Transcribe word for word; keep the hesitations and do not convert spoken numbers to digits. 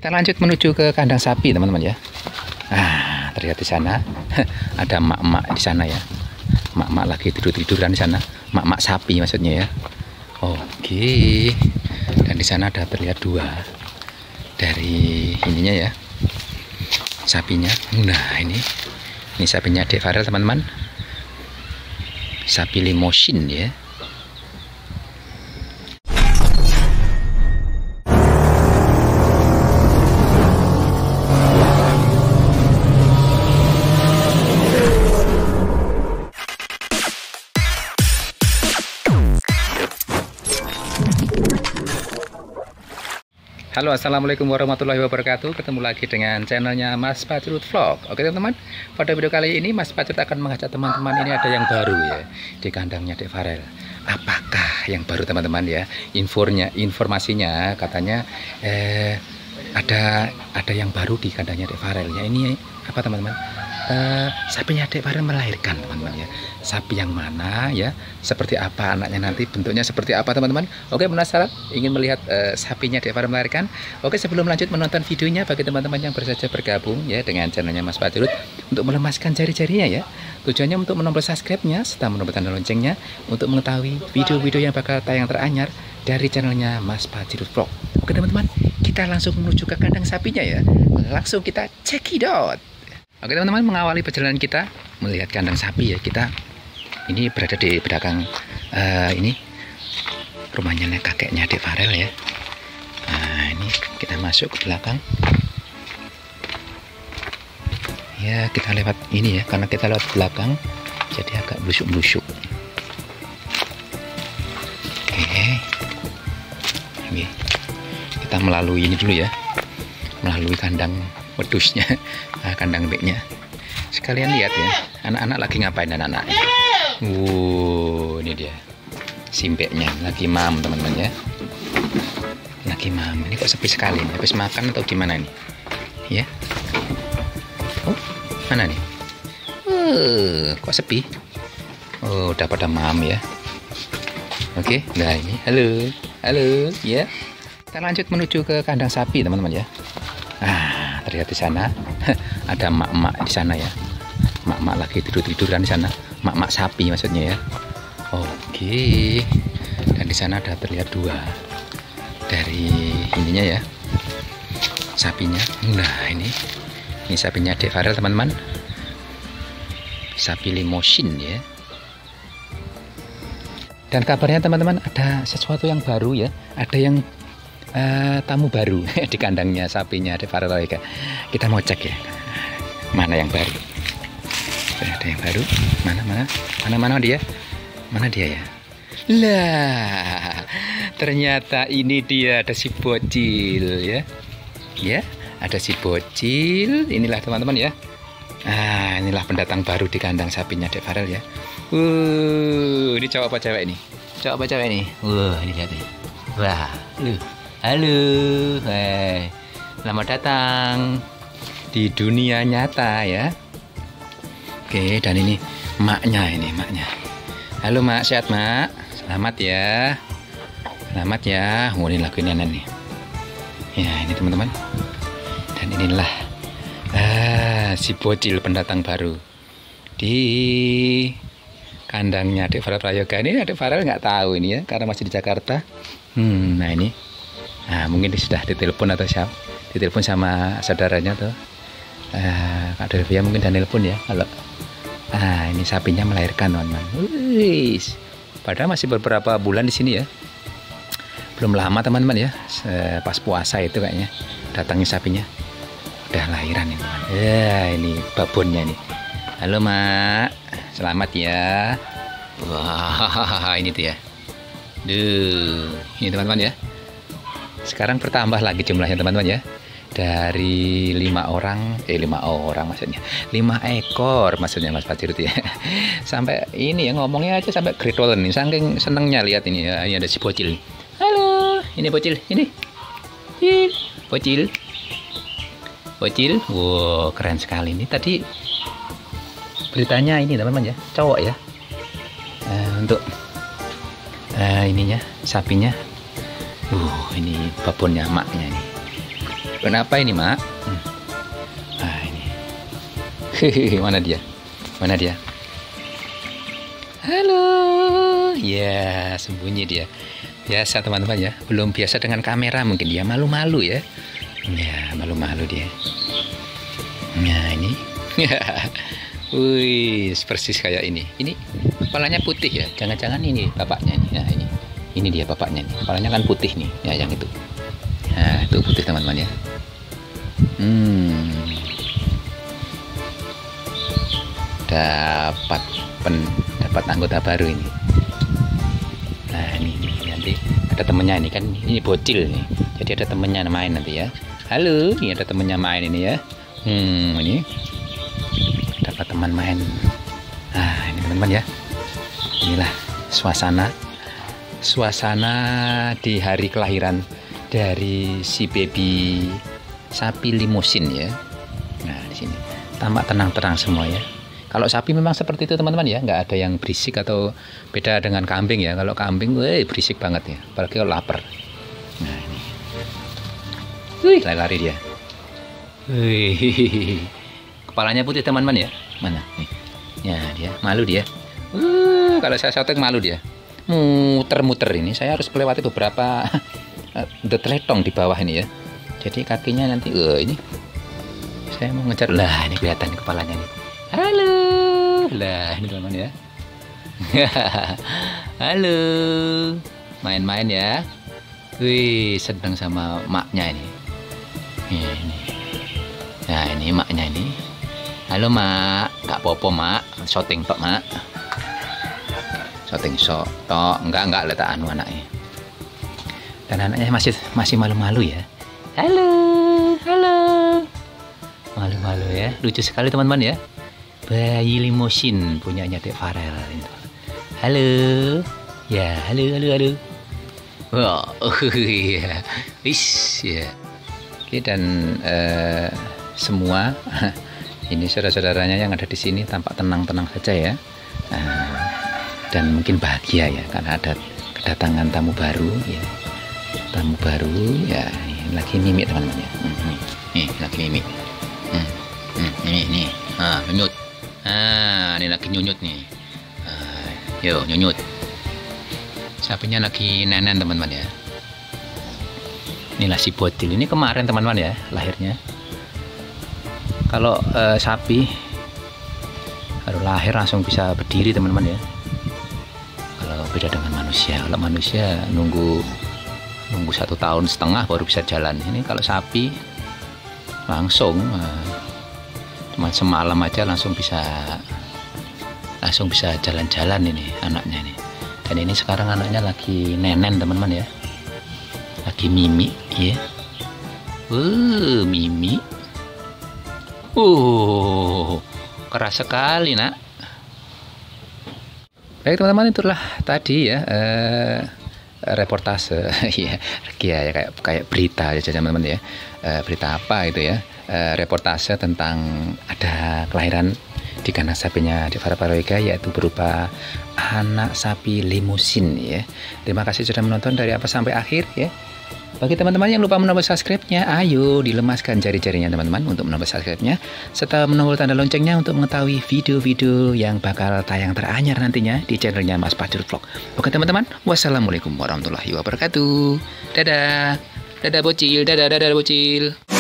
Kita lanjut menuju ke kandang sapi, teman-teman ya. Ah, terlihat di sana ada emak-emak di sana ya. Emak-emak lagi tidur-tiduran di sana. Emak-emak sapi maksudnya ya. Oke. Dan di sana ada terlihat dua dari ininya ya. Sapinya. Nah, ini ini sapinya Dek Farel, teman-teman. Sapi limosin ya. Halo, assalamualaikum warahmatullahi wabarakatuh. Ketemu lagi dengan channelnya Mas Pacrut Vlog. Oke teman-teman, pada video kali ini Mas Pacrut akan mengajak teman-teman, ini ada yang baru ya di kandangnya Dek Farel. Apakah yang baru teman-teman ya? Infonya, informasinya katanya eh, ada ada yang baru di kandangnya Dek Farel ya. Ini apa teman-teman? Uh, sapinya Dek Farel melahirkan teman-teman ya. Sapi yang mana ya, seperti apa anaknya nanti, bentuknya seperti apa teman-teman. Oke, penasaran ingin melihat uh, sapinya Dek Farel melahirkan? Oke, sebelum lanjut menonton videonya, bagi teman-teman yang baru saja bergabung ya dengan channelnya Mas Pacrut, untuk melemaskan jari-jarinya ya, tujuannya untuk menombol subscribe-nya serta menombol tanda loncengnya untuk mengetahui video-video yang bakal tayang teranyar dari channelnya Mas Pacrut Vlog. Oke teman-teman, kita langsung menuju ke kandang sapinya ya. Langsung kita check it out. Oke teman-teman, mengawali perjalanan kita melihat kandang sapi ya, kita ini berada di belakang uh, ini rumahnya kakeknya Dek Farel ya. Nah, ini kita masuk ke belakang ya, kita lewat ini ya, karena kita lewat belakang jadi agak blusuk-blusuk. Oke, ini kita melalui ini dulu ya, melalui kandang wedusnya, kandang beknya. Sekalian lihat ya, anak-anak lagi ngapain anak-anak. Wow, ini dia simpeknya lagi mam teman-teman ya, lagi mam. Ini kok sepi sekali nih, habis makan atau gimana nih ya? Oh, mana nih? Uh, kok sepi? Oh, udah pada mam ya. Oke, nah ini halo halo ya. Kita lanjut menuju ke kandang sapi teman-teman ya. Ah, terlihat di sana ada emak-emak di sana ya. Emak-emak lagi tidur-tiduran di sana. Emak-emak sapi maksudnya ya. Oke. Dan di sana ada terlihat dua dari ininya ya. Sapinya. Nah, ini ini sapinya Dek Farel teman-teman. Sapi limosin ya. Dan kabarnya teman-teman ada sesuatu yang baru ya. Ada yang Uh, tamu baru di kandangnya sapinya Dek Farel ya. Kita mau cek ya, mana yang baru. Ada yang baru, mana mana mana mana dia, mana dia ya? Lah, ternyata ini dia, ada si bocil ya, ya ada si bocil. Inilah teman-teman ya. Ah, inilah pendatang baru di kandang sapinya Dek Farel ya. Uh, ini cowok apa cewek ini? Cowok apa cewek ini? Wah, ini lihat nih. Wah, lu. Halo, hey. Selamat datang di dunia nyata ya. Oke, dan ini maknya, ini maknya. Halo mak, sehat mak? Selamat ya, selamat ya. Oh, ini lagu nenek nih. Ya, ini teman-teman. Dan inilah ah, si bocil pendatang baru di kandangnya Dek Farel Prayoga. Ini Dek Farel nggak tahu ini ya, karena masih di Jakarta. Hmm, nah ini. Nah, mungkin sudah ditelepon atau siapa? Ditelepon sama saudaranya tuh. Uh, Kak Delvia mungkin dan telepon ya. Kalau ah ini sapinya melahirkan teman-teman. Wih, padahal masih beberapa bulan di sini ya. Belum lama teman-teman ya. Pas puasa itu kayaknya datangnya sapinya. Udah lahiran nih teman. Ya ini babonnya nih. Halo mak, selamat ya. Wah ini tuh ya. Duh, ini teman-teman ya. Sekarang bertambah lagi jumlahnya teman-teman ya, dari lima orang eh lima orang maksudnya lima ekor maksudnya Mas Pacrut ya. Sampai ini ya ngomongnya aja sampai gredol nih, saking senengnya lihat ini ya. Ini ada si bocil. Halo, ini bocil, ini bocil bocil. Wow, keren sekali. Ini tadi beritanya ini teman-teman ya, cowok ya. Uh, untuk uh, ininya sapinya. Uh, ini babonnya maknya ini. Kenapa ini, Mak? Hmm. Ah, ini. Hehehe, mana dia? Mana dia? Halo. Ya, sembunyi dia. Biasa teman-teman ya. Belum biasa dengan kamera mungkin dia malu-malu ya. Ya, malu-malu dia. Nah, ini. Wih, persis kayak ini. Ini kepalanya putih ya. Jangan-jangan ini bapaknya nih. Nah, ini. Ini dia bapaknya nih. Kepalanya kan putih nih. Ya, yang itu. Nah, itu putih teman-teman ya. Hmm. Dapat pen dapat anggota baru ini. Nah, ini, ini nanti ada temennya ini kan. Ini bocil nih. Jadi ada temennya main nanti ya. Halo, ini ada temennya main ini ya. Hmm, ini dapat teman main. Nah, ini teman-teman ya. Inilah suasana suasana di hari kelahiran dari si baby sapi limusin ya. Nah, di sini tampak tenang-tenang semua ya. Kalau sapi memang seperti itu teman-teman ya, nggak ada yang berisik atau beda dengan kambing ya. Kalau kambing, weh, berisik banget ya, apalagi kalau lapar. Nah, ini, wih, lari-lari dia. Wih, kepalanya putih teman-teman ya. Mana? Nih. Ya, dia malu dia. Uh, kalau saya syuting malu dia. Muter-muter ini, saya harus melewati beberapa detletong di bawah ini ya. Jadi kakinya nanti, uh, ini saya mau ngejar. Lah, ini kelihatan kepalanya nih. Halo, lah ini teman-teman ya. Halo, main-main ya. Wih, sedang sama maknya ini. Ini. Nah, ini maknya ini. Halo mak, gak popo mak, syuting tok mak. Syuting sok tok, enggak enggak letak anu anaknya. Dan anaknya masih masih malu-malu ya. Halo, halo. Malu-malu ya, lucu sekali teman-teman ya. Bayi limusin punyanya Dek Farel. Halo, ya, halo, halo, halo. Wah, oh, iya, wis, ya. Oke, dan uh, semua ini saudara-saudaranya yang ada di sini tampak tenang-tenang saja ya. Uh, dan mungkin bahagia ya karena ada kedatangan tamu baru ya. Tamu baru ya, ini lagi mimik teman-teman ya. Hmm, nih, lagi mimik. Hmm, hmm, ini, ini, ah, nyunyut. Ah, ini lagi nyunyut nih. Uh, yo, nyunyut. Sapinya lagi nenen teman-teman ya. Inilah si bocil. Ini kemarin teman-teman ya lahirnya. Kalau uh, sapi baru lahir langsung bisa berdiri teman-teman ya. Kalau beda dengan manusia. Kalau manusia nunggu nunggu satu tahun setengah baru bisa jalan. Ini kalau sapi langsung. Uh, Cuma semalam aja langsung bisa langsung bisa jalan-jalan ini anaknya nih. Dan ini sekarang anaknya lagi nenen teman-teman ya. Lagi mimi ya. Uh, mimi. Uh, keras sekali nak. Baik teman-teman, itulah tadi ya eh, reportase ya, ya kayak kayak berita aja teman-teman ya. Eh, berita apa itu ya? Uh, reportase tentang ada kelahiran di kandang sapinya di Farel Paroiga, yaitu berupa anak sapi limusin ya. Terima kasih sudah menonton dari awal sampai akhir ya. Bagi teman-teman yang lupa menambah subscribe-nya, ayo dilemaskan jari-jarinya teman-teman untuk menambah subscribe-nya serta menambah tanda loncengnya untuk mengetahui video-video yang bakal tayang teranyar nantinya di channelnya Mas Pacrut Vlog. Oke teman-teman, wassalamualaikum warahmatullahi wabarakatuh. Dadah, dadah bocil, dadah, dadah bocil.